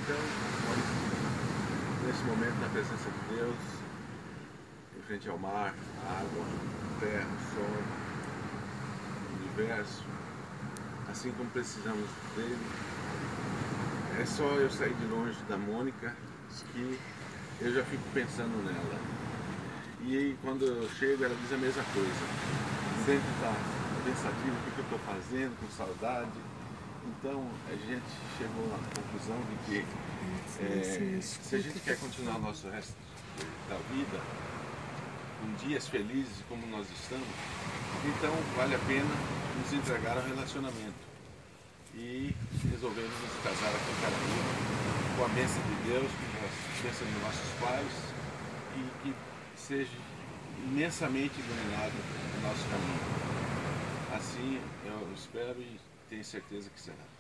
Então, vamos, nesse momento, na presença de Deus, em frente ao mar, à água, à terra, ao sol, ao universo, assim como precisamos dele. É só eu sair de longe da Mônica que eu já fico pensando nela. E aí, quando eu chego, ela diz a mesma coisa. Sempre está pensativa, o que eu estou fazendo, com saudade. Então, a gente chegou à conclusão de que se a gente quer continuar o nosso resto da vida, com dias felizes como nós estamos, então vale a pena nos entregar ao relacionamento. E resolvemos nos casar aqui em Caraí, com a bênção de Deus, com a bênção dos nossos pais, e que seja imensamente iluminado o nosso caminho. Assim eu espero e tenho certeza que será.